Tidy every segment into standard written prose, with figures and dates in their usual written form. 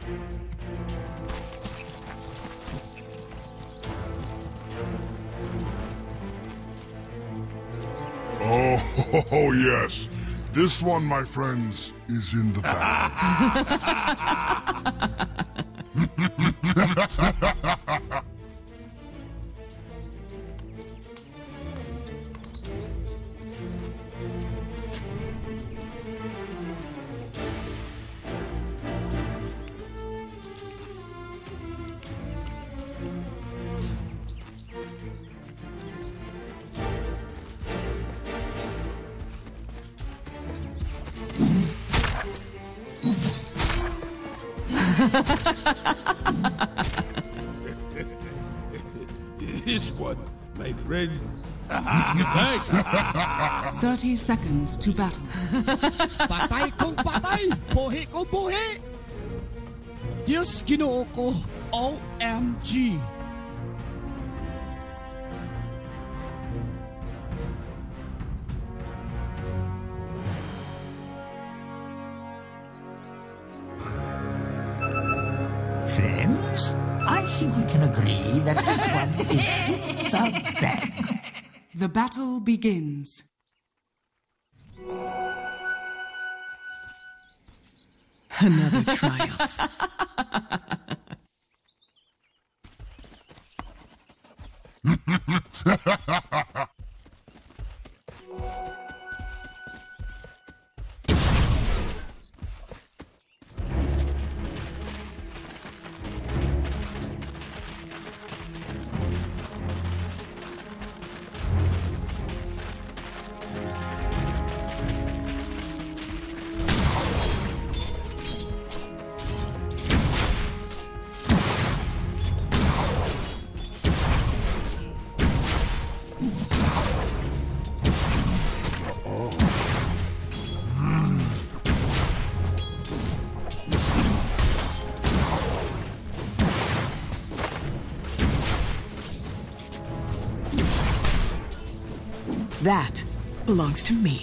Oh, yes. This one, my friends, is in the bag. This one, my friends. Nice. 30 seconds to battle. Patay kong patay! Buhi kong buhi! Diyos Ginoo ko, OMG! Friends, I think we can agree that this one is in the bag. The battle begins. Another triumph. That belongs to me.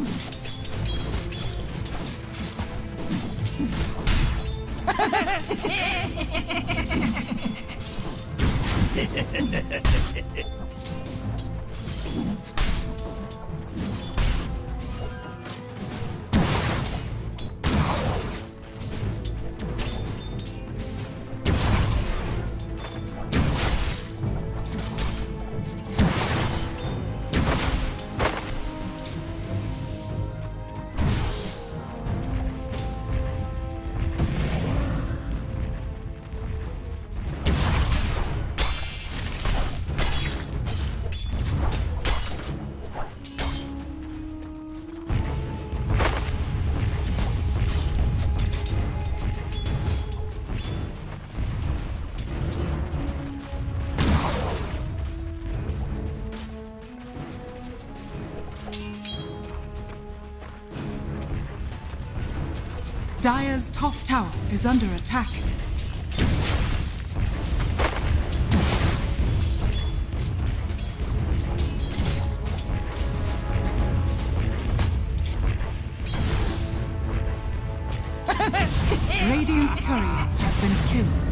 Dire's top tower is under attack. Radiant's courier has been killed.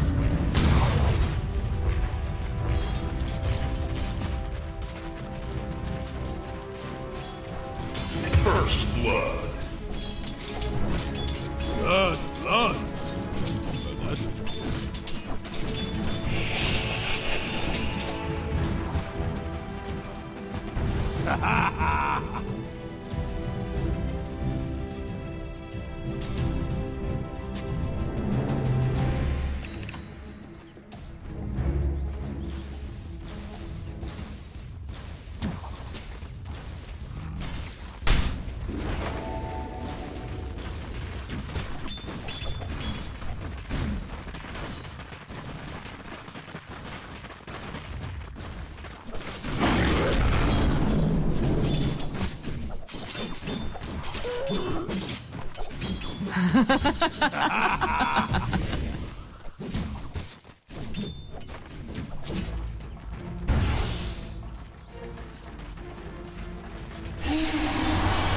First blood. First blood.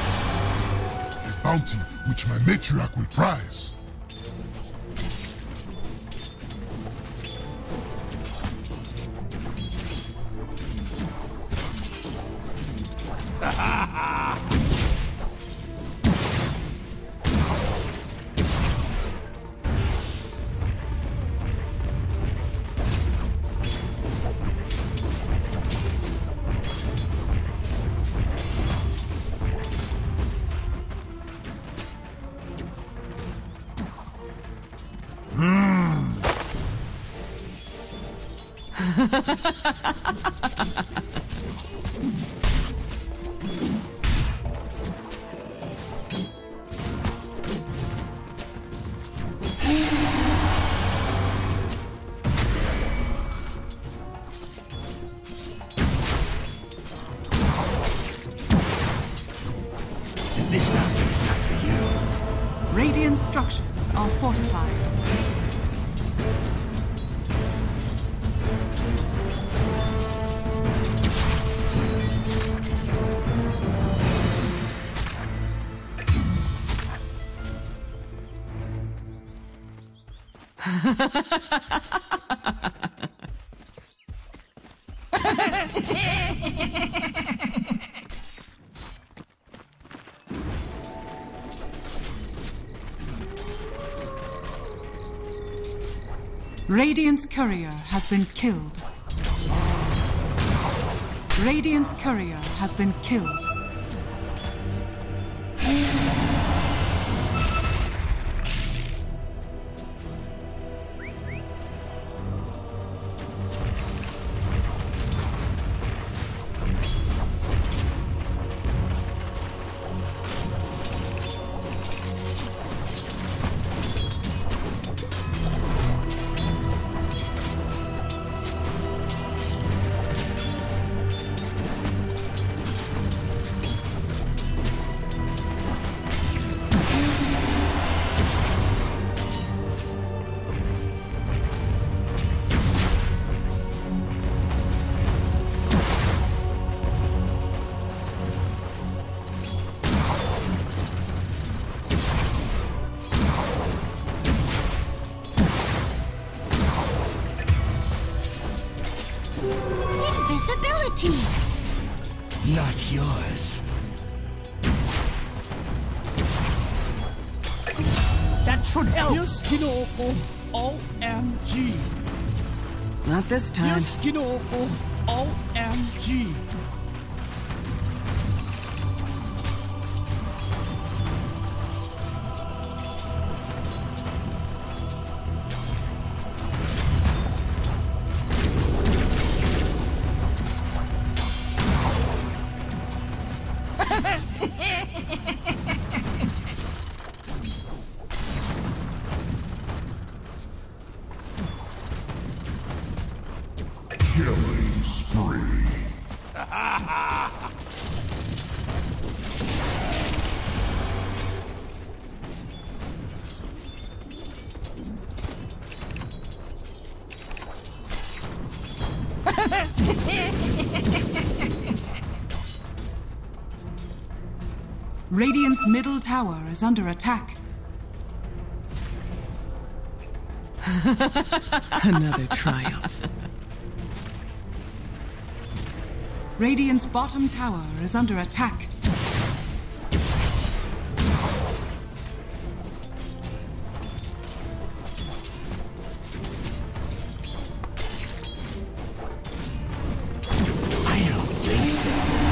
A bounty which my matriarch will prize. This mountain is not for you. Radiant structures are fortified. Radiant's courier has been killed. Radiant's courier has been killed. Invisibility! Not yours. That should help. Diyos Ginoo ko, OMG. Not this time. Diyos Ginoo ko, OMG. Killing spree. Radiant's middle tower is under attack. Another triumph. Radiant's bottom tower is under attack. I don't think so.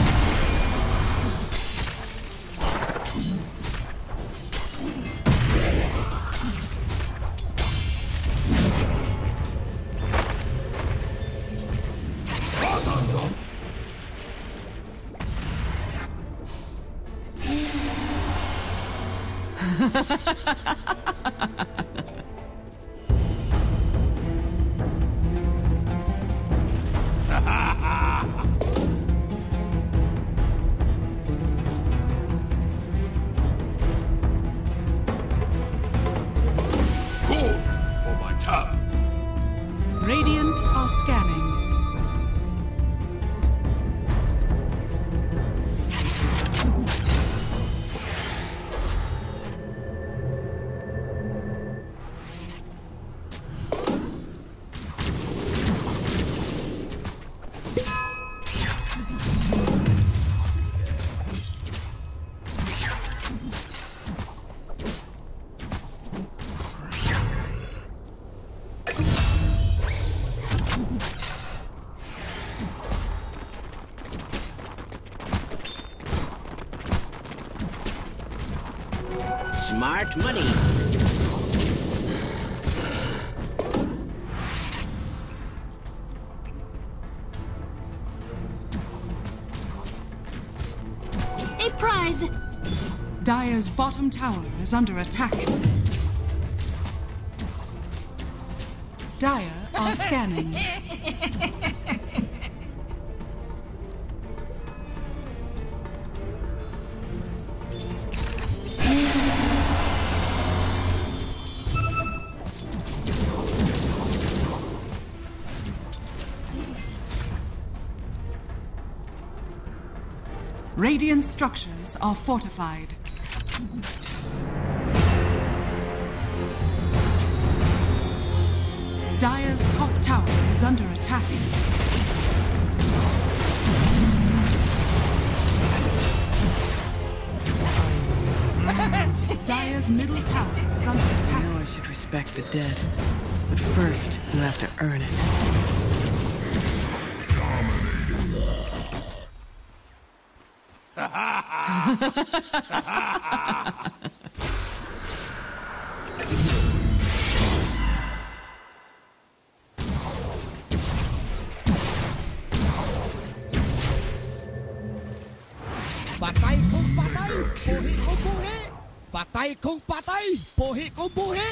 Good for my tower. Radiant are scanning. Smart money. Dire's bottom tower is under attack. Dire are scanning. Radiant structures are fortified. Dire's top tower is under attack. Dire's middle tower is under attack. I know I should respect the dead, but first you have to earn it. Patay kung patay, buhi kung buhi. Patay kung patay, buhi kung buhi.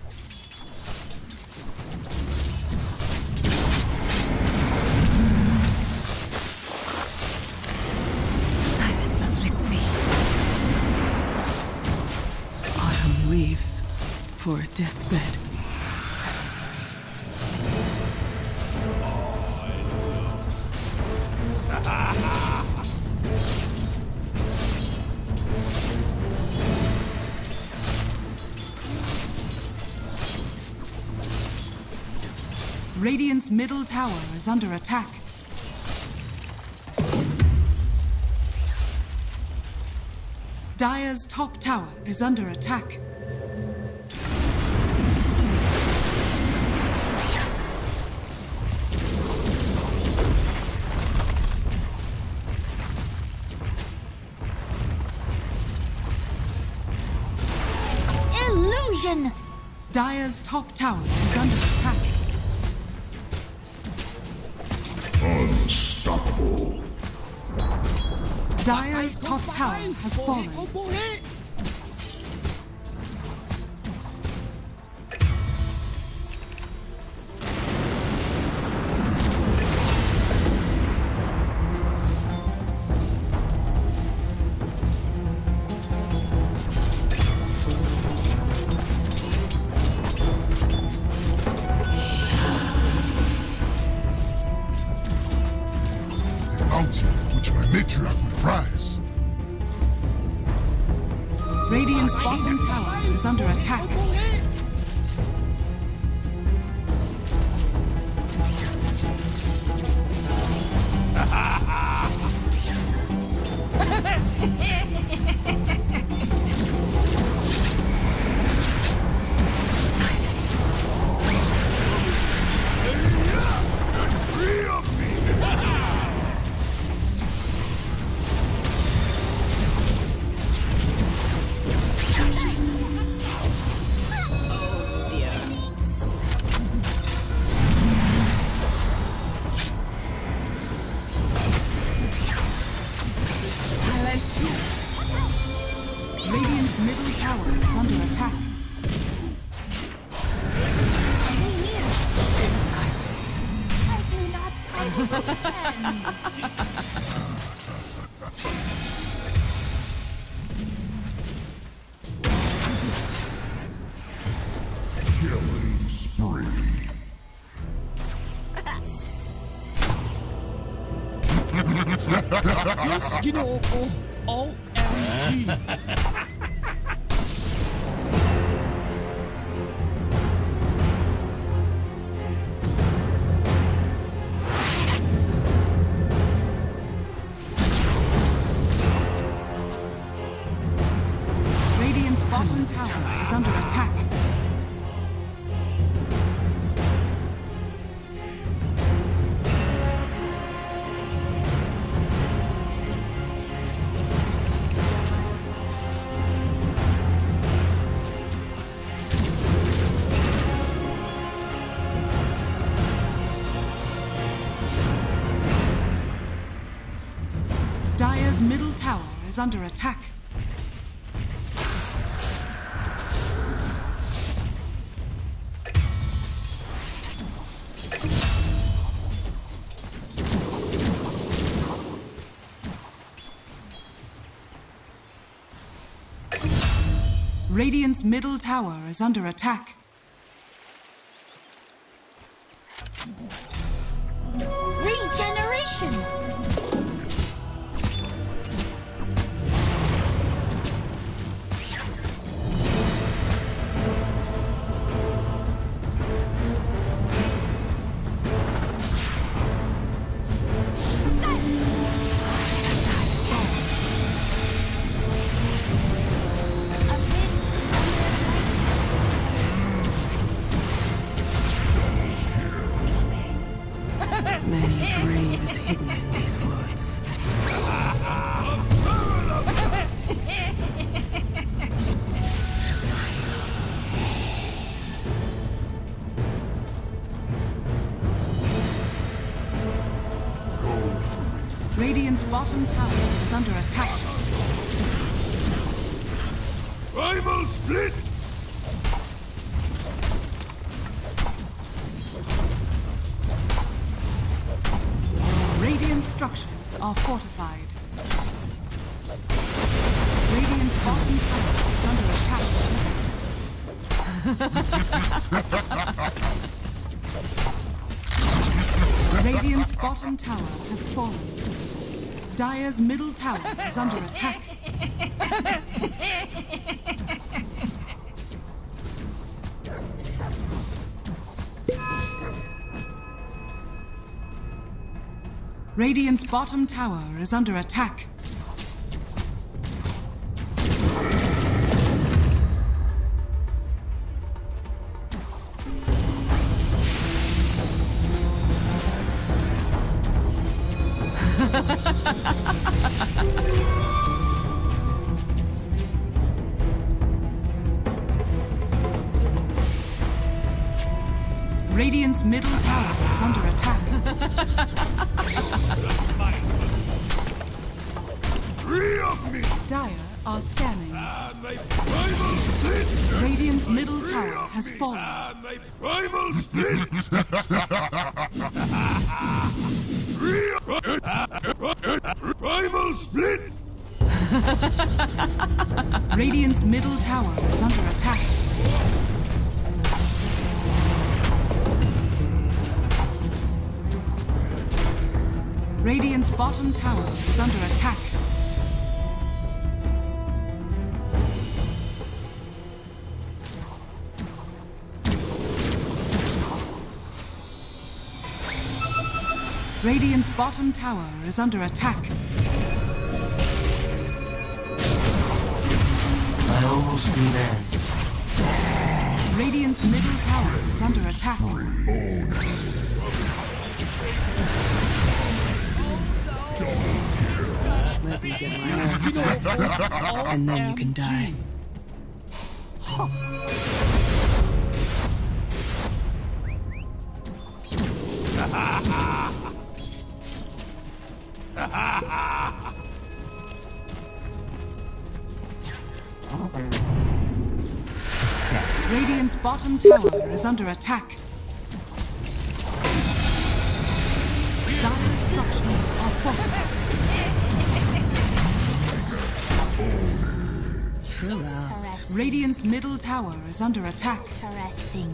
Silence afflict thee. Autumn leaves for a deathbed. Radiant's middle tower is under attack. Dire's top tower is under attack. Illusion! Dire's top tower is under attack. Unstoppable. Dire's top tower has fallen. Buhi kung buhi. Mountain which my matriarch would prize. Radiant's bottom tower is under attack. Radiant's middle tower is under attack. I do not understand. Killing spree. Diyos Ginoo ko, OMG. Radiant's bottom tower is under attack. Dire's middle tower is under attack. Radiant's middle tower is under attack. Regeneration! Many grave is hidden in these woods. Radiant's bottom tower is under attack. Primal split! Radiant structures are fortified. Radiant's bottom tower is under attack. Radiant's bottom tower has fallen. Dire's middle tower is under attack. Radiant's bottom tower is under attack. Radiant's middle tower is under attack. Three of me! Dire are scanning. And my primal split! Radiant's middle tower has fallen. And my primal split! Primal split! Radiant's middle tower is under attack. Radiant's bottom tower is under attack. Radiant's bottom tower is under attack. I almost feel there. Radiant's middle tower is under attack. Let me get my ass back, and then you can die. Radiant's bottom tower is under attack. Dire structures are fortified. Chill out. Radiant's middle tower is under attack. Interesting.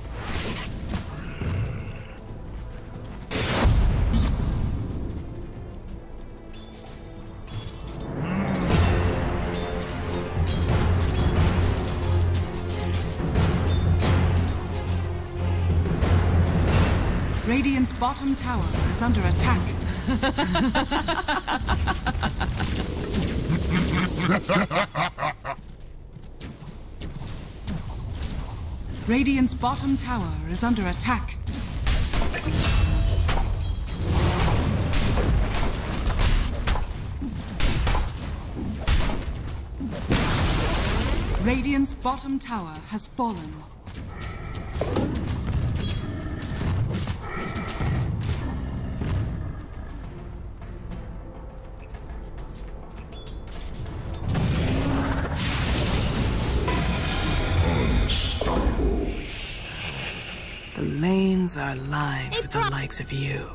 Radiant's bottom tower is under attack. Radiant's bottom tower is under attack. Radiant's bottom tower has fallen. The lanes are lined with the likes of you.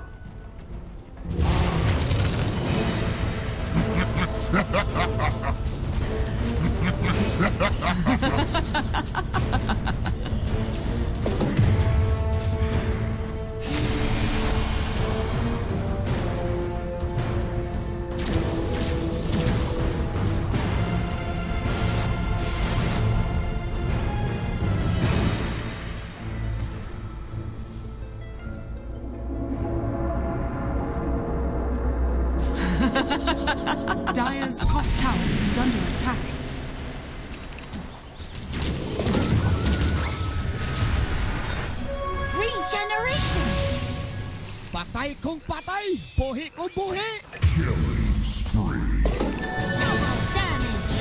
Dire's top tower is under attack. Regeneration! Patay kung patay! Buhi kung buhi! Killing spree. Double damage!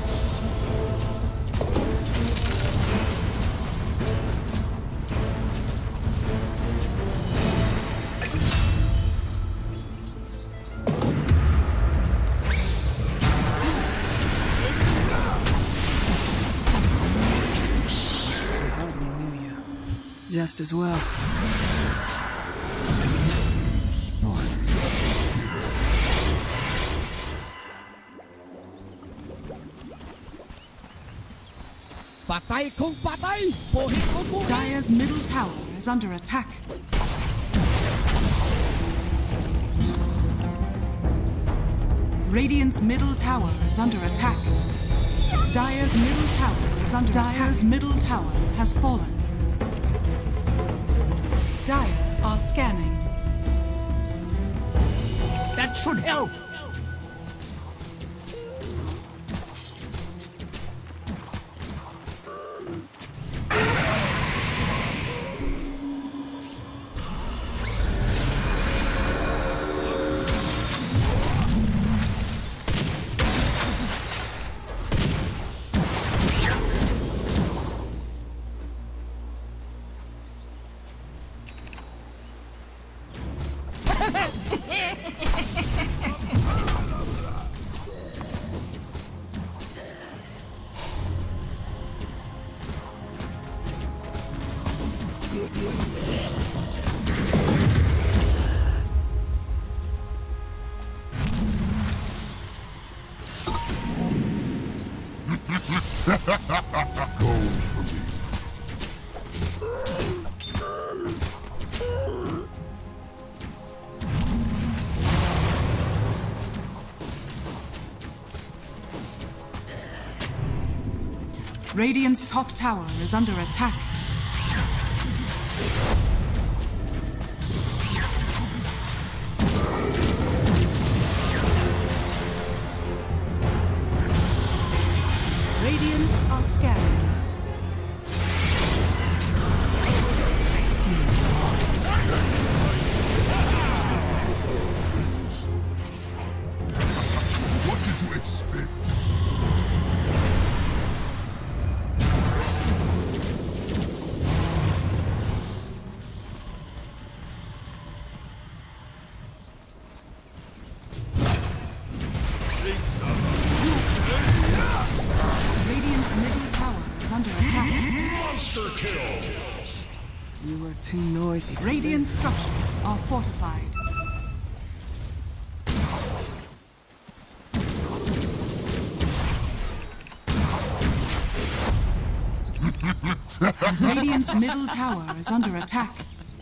I hardly knew you. Just as well. Patay kung patay! Buhi kung buhi! Dire's middle tower is under attack. Radiant's middle tower is under attack. Dire's middle tower is under attack. Dire's middle tower has fallen. Dire are scanning. That should help. Gold for me. Radiant's top tower is under attack. Radiant are scanning. What did you expect? Radiant's middle tower is under attack. Monster kill! You were too noisy to Radiant live. structures are fortified. Radiant's middle tower is under attack.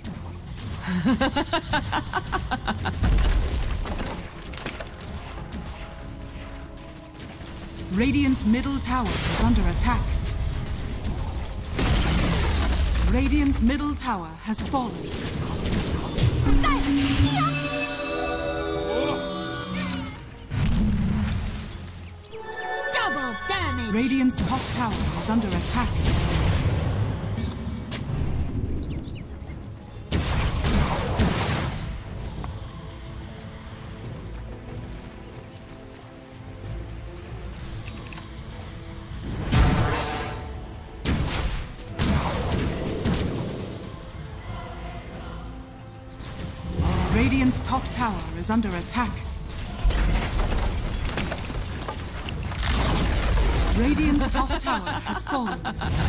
Radiant's middle tower is under attack. Radiant's middle tower has fallen. Double damage! Radiant's top tower is under attack. Radiant's top tower is under attack. Radiant's top tower has fallen.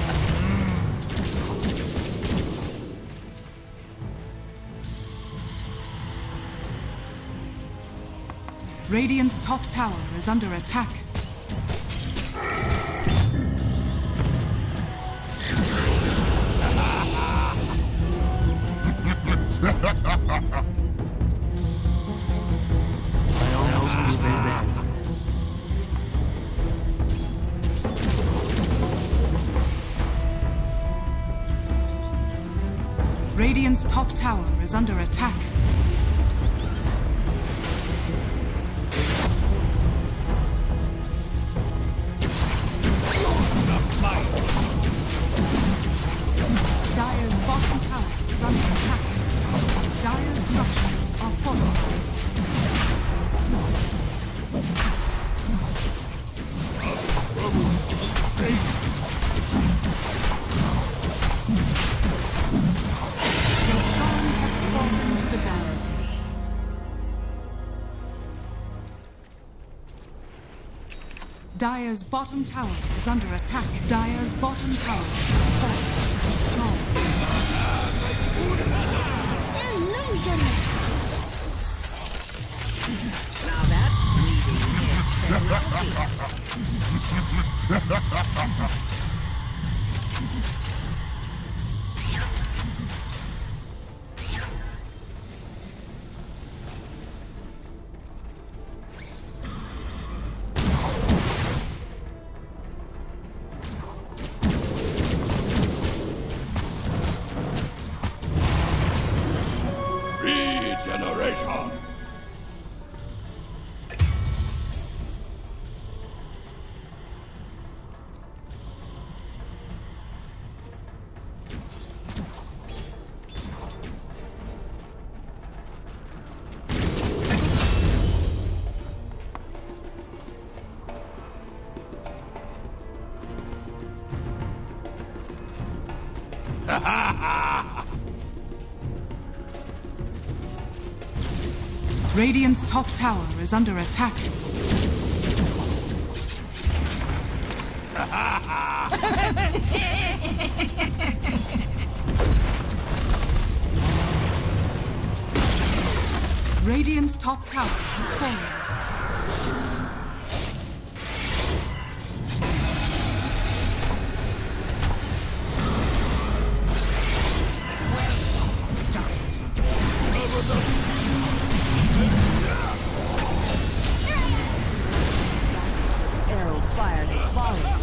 Radiant's top tower is under attack. I almost was there. Radiant's top tower is under attack. is under attack. Dire's structures are fortified. Roshan has fallen to the deity. Dire's bottom tower is under attack. Dire's bottom tower has fallen. Illusion! Now that's bleeding technology. Regeneration! Radiant's top tower is under attack. Radiant's top tower has fallen. Arrow fired is falling.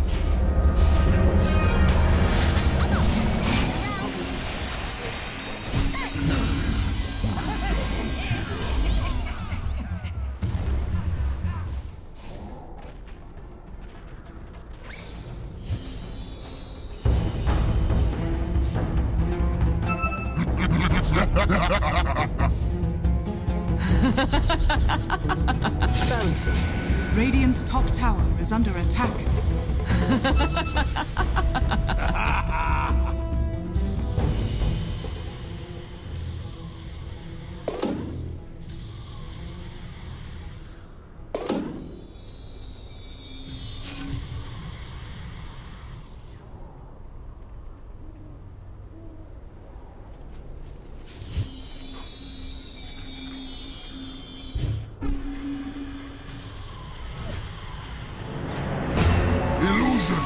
Bounty. Radiant's top tower is under attack. Illusion!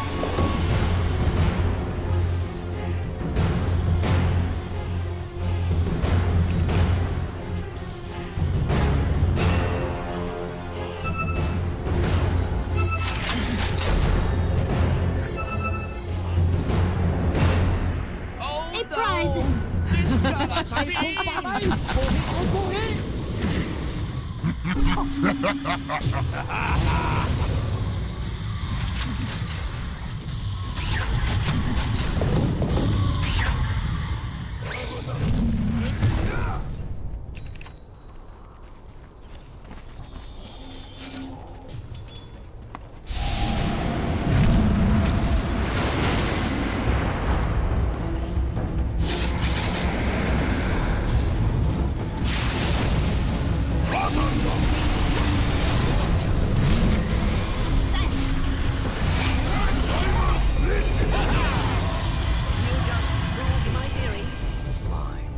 A prize! It's mine.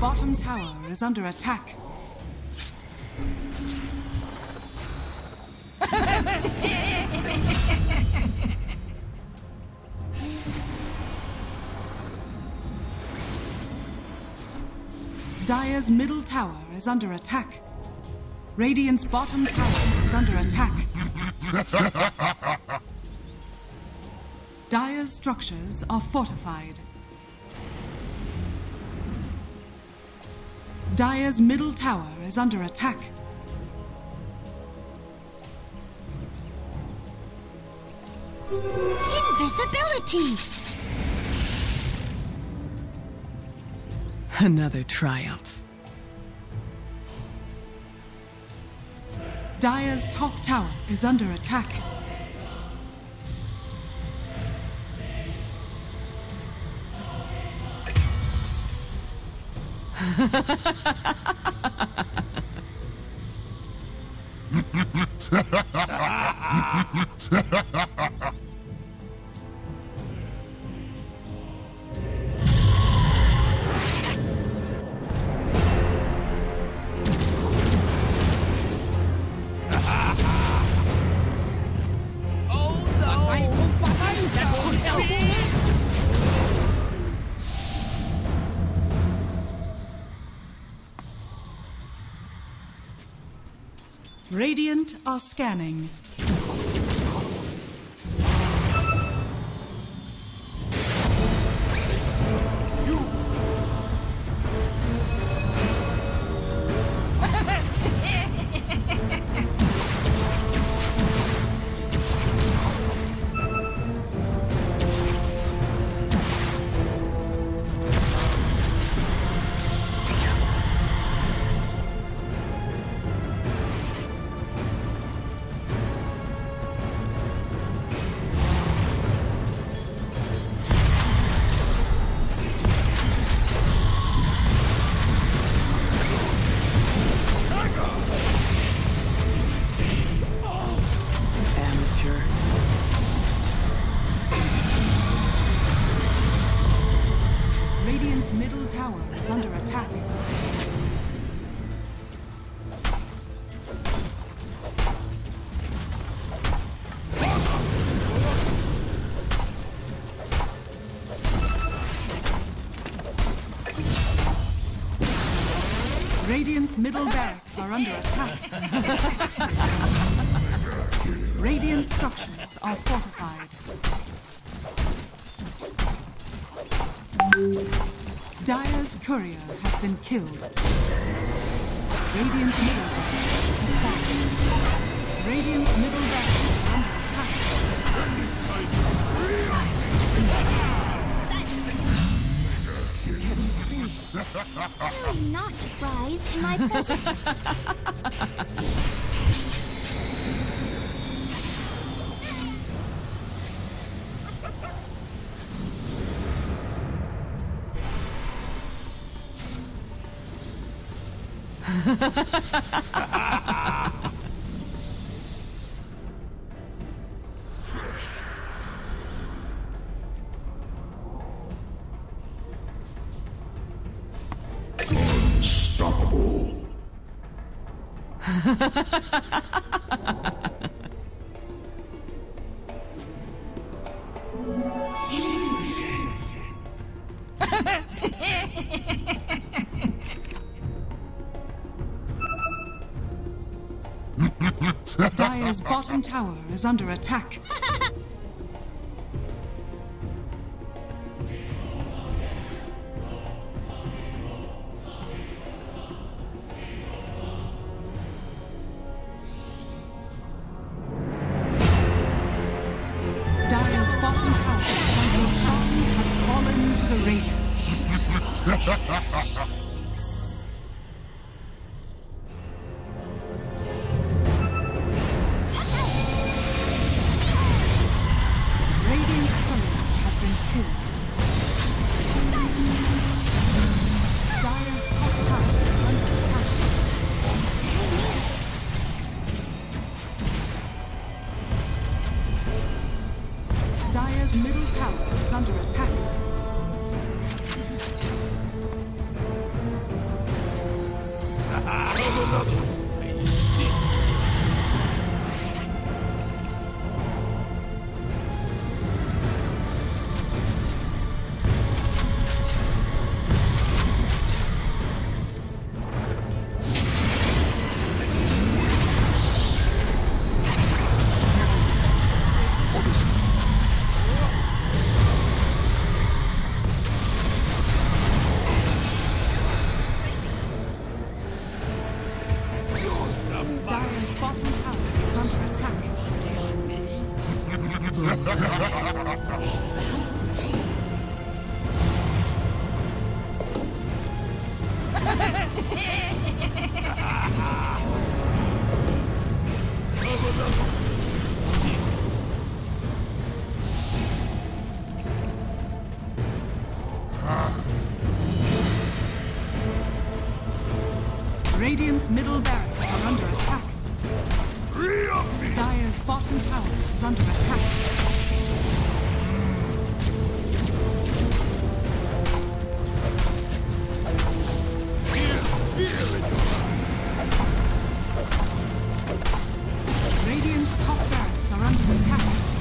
bottom tower is under attack. Dire's middle tower is under attack. Radiant's bottom tower is under attack. Dire's structures are fortified. Dire's middle tower is under attack. Invisibility! Another triumph. Dire's top tower is under attack. Radiant are scanning. Radiant's middle tower is under attack. Radiant's middle barracks are under attack. Radiant structures are fortified. Dire's courier has been killed. Radiant's middle barracks is fallen. Radiant's middle barracks are under Will you not rise in my presence? Unstoppable. Dire's bottom tower is under attack. Dire's bottom tower is under attack. Has fallen to the Radiant. Dire's middle tower is under attack. Dire's bottom tower is under attack. Radiant's middle barracks are under attack. Three of me! Dire's bottom tower is under attack. Radiant's top barracks are under attack.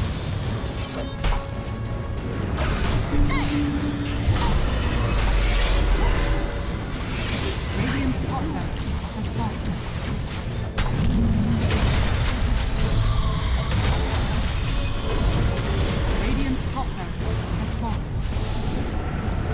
Radiant's top barracks has fallen. Radiant's top barracks has fallen.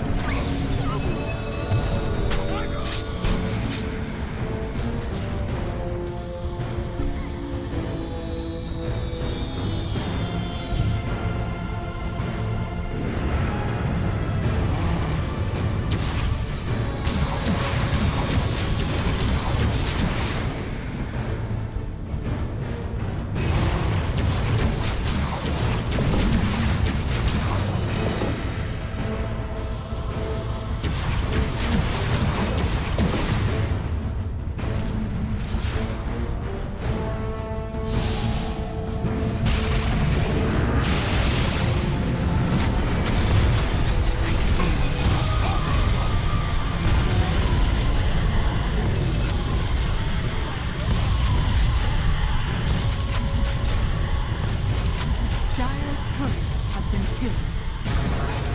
Dire's courier has been killed.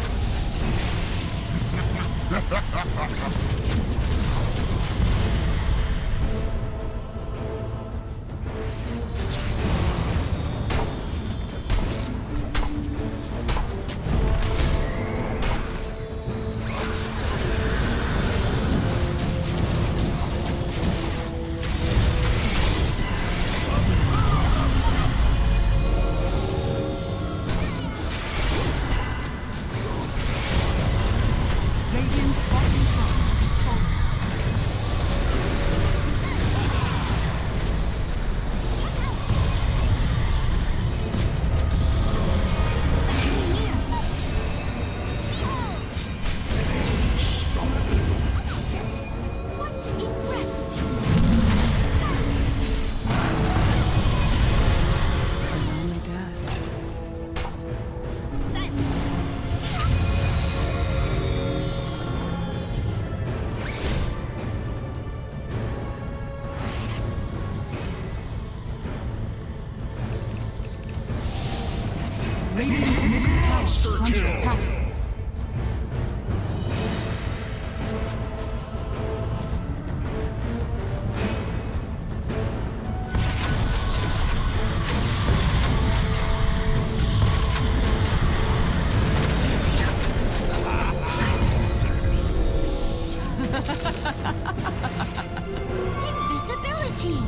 Radiant's bottom tower has fallen. What ingratitude! A lonely death. Radiant's middle tower is under attack. Invisibility!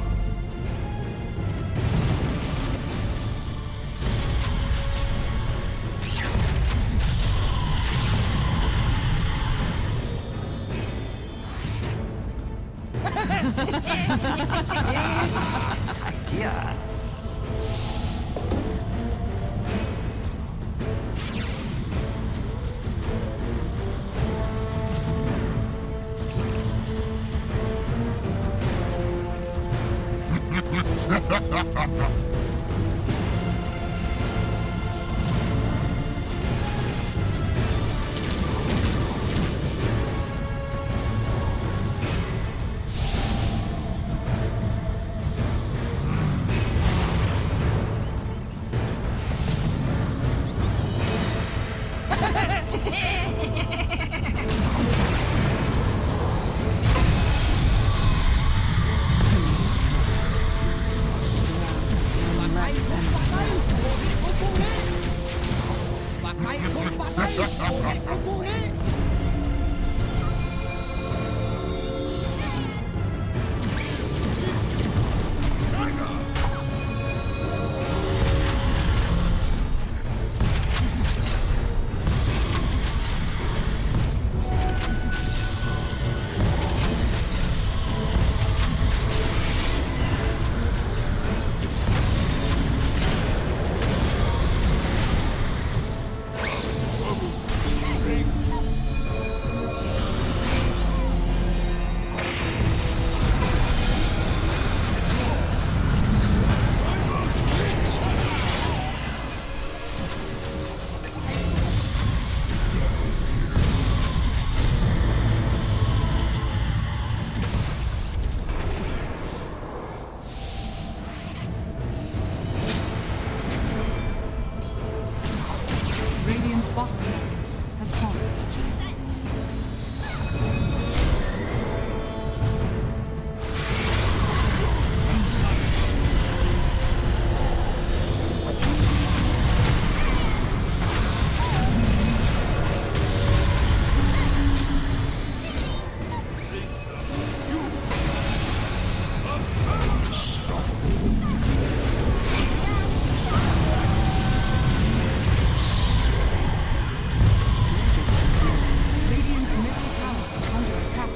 Patay kong buhi! Radiant's bottom barracks has fallen. Radiant's middle tower is under attack.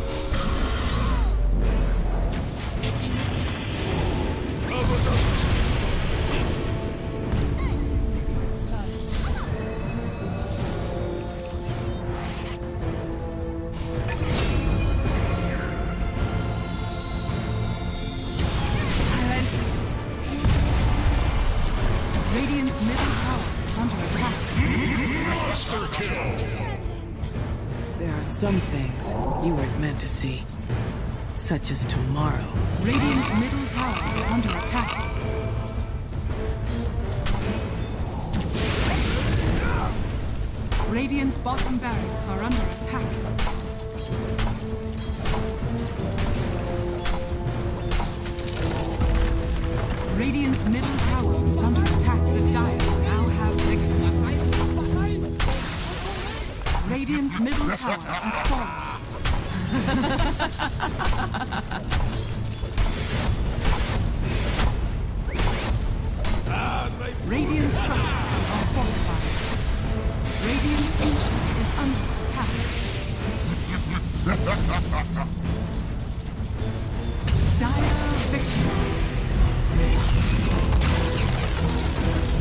Silence. Radiant's middle tower is under attack. Monster kill! There are some things you weren't meant to see, such as tomorrow. Radiant's middle tower is under attack. Radiant's bottom barracks are under attack. Radiant's middle tower is under attack. The Dire now have victory. Radiant's middle tower has fallen. Radiant structures are fortified. Radiant ancient is under attack. Dire victory.